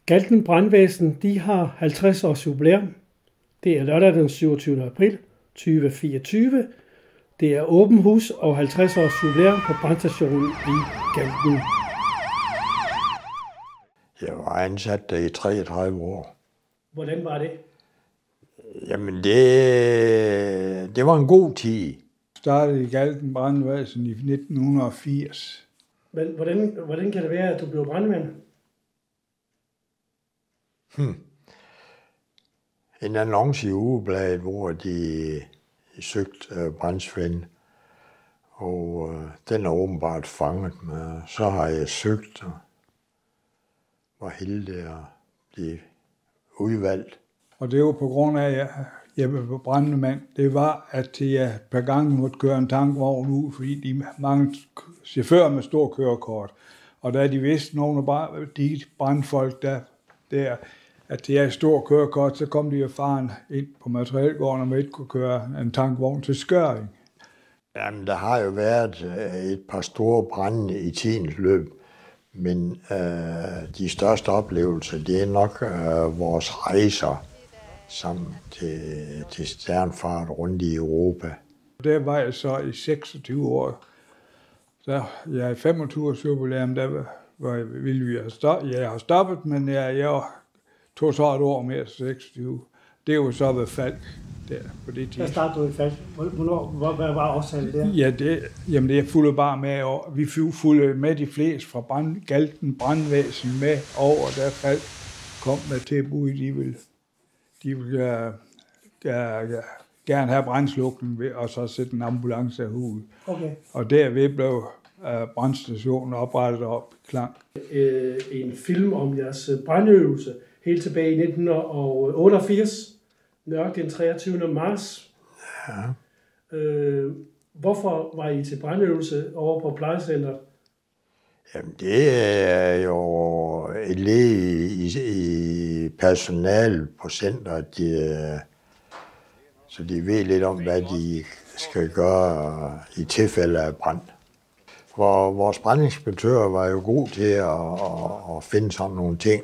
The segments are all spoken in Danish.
Galten Brandvæsen, de har 50 års jubilæum. Det er lørdag den 27. april 2024. Det er åben hus og 50 års jubilæum på brandstationen i Galten. Jeg var ansat der i 33 år. Hvordan var det? Jamen det var en god tid. Jeg startede i Galten Brandvæsen i 1980. Men hvordan kan det være, at du blev brandmand? En annonce i ugebladet, hvor de søgte brandsvend, og den er åbenbart fanget mig. Så har jeg søgt og var heldig at blive udvalgt. Og det var på grund af, at jeg var brandmand. Det var, at jeg per gang måtte køre en tankvogn ud, fordi de mange chauffører med stor kørekort. Og da de vidste, nogle af de brandfolk der at det er et stort kørekort, så kom de jo faren ind på materielgården, og man ikke kunne køre en tankvogn til Skøring. Jamen, der har jo været et par store brande i tidens løb, men de største oplevelser, det er nok vores rejser sammen til stjernfart rundt i Europa. Der var jeg så i 26 år. Så jeg i 25 års jubilæum, der ville vi have stoppet. Jeg har stoppet, men jeg tog så et år mere, 26. Det var så ved Falk der på det tidspunkt. Hvad startede du i Falk? Hvad var årsagen der? Ja, det fulgte bare med. Og vi fulgte med de fleste fra Galten Brandvæsen med over, da Falk kom med tilbud. De ville gerne have brandslukning ved, og så sætte en ambulance af huset. Okay. Og derved blev brandstationen oprettet op i Klang. En film om jeres brandøvelse helt tilbage i 1988, nok den 23. marts. Ja. Hvorfor var I til brandøvelse over på plejecenteret? Jamen, det er jo et led i personalet på centret, så de ved lidt om, hvad de skal gøre i tilfælde af brand. For vores brandinspektør var jo god til at finde sådan nogle ting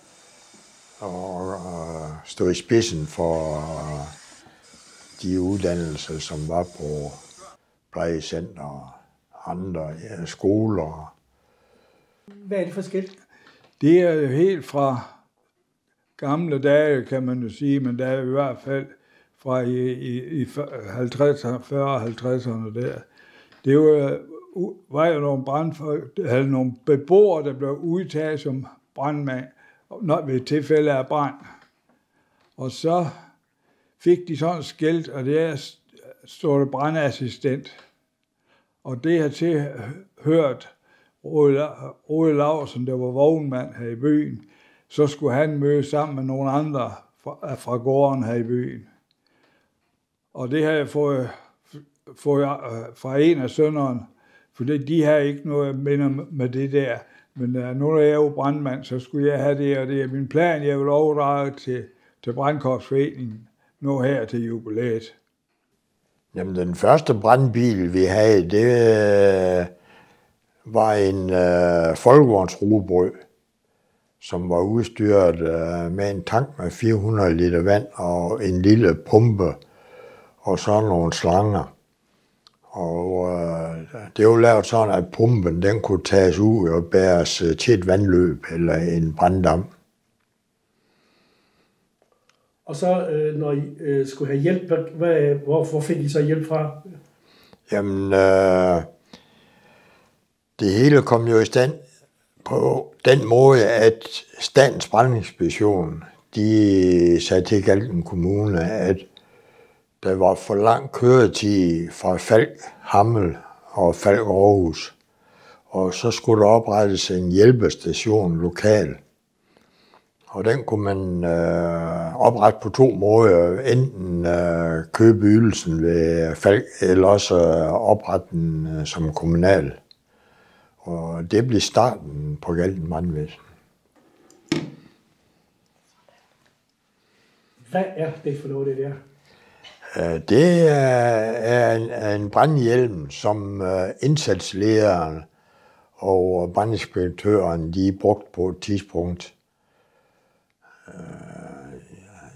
og stå i spidsen for de uddannelser, som var på plejecenter og andre skoler. Hvad er det forskelligt? Det er jo helt fra gamle dage, kan man jo sige, men der er i hvert fald fra i 50'erne, 40'erne, 50'erne der. Det var jo nogle brandfolk, nogle beboere, der blev udtaget som brandmand ved tilfælde af brand. Og så fik de sådan et skilt, og der stod der brandassistent. Og det har tilhørt Rode Laursen, der var vognmand her i byen. Så skulle han møde sammen med nogle andre fra gården her i byen. Og det har jeg fået fra en af sønnerne, for de har ikke noget med det der. Men nu er jeg jo brandmand, så skulle jeg have det, og det er min plan, jeg vil overdrage til Brandkorpsforeningen nu her til jubilæet. Jamen, den første brandbil, vi havde, det var en folkevognsrugbrød, som var udstyret med en tank med 400 liter vand og en lille pumpe og så nogle slanger. Og det var lavet sådan, at pumpen den kunne tages ud og bæres til et vandløb eller en branddam. Og så når I skulle have hjælp, hvor fik I så hjælp fra? Jamen, det hele kom jo i stand på den måde, at Statens Brandinspektion, de sagde til Galten Kommune, at der var for lang køretid fra Falk Hammel og Falk Aarhus, og så skulle der oprettes en hjælpestation lokal. Og den kunne man oprette på to måder. Enten købe ydelsen ved Falk, eller også oprette den som kommunal. Og det blev starten på Galten Brandvæsen. Hvad er det for noget, det der? Det er en brandhjelm, som indsatslederen og brandinspektøren de brugte på et tidspunkt.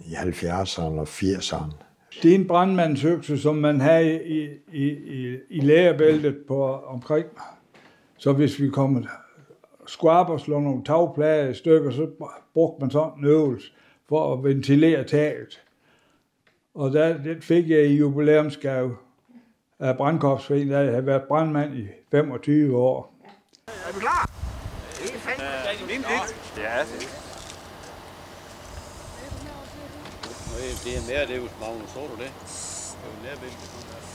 i 70'erne og 80'erne. Det er en brandmandsøkse, som man havde i lærebæltet på omkring. Så hvis vi kommer skrab og slår nogle tagplader i stykker, så brugte man sådan en øvelse for at ventilere taget. Og den fik jeg i jubilæumsgave af Brandkorpsforeningen, da jeg havde været brandmand i 25 år. Er du klar? Det er fandme. Ja, det er mere, det er jo Magnus, så du det? Det er jo nærbæltet.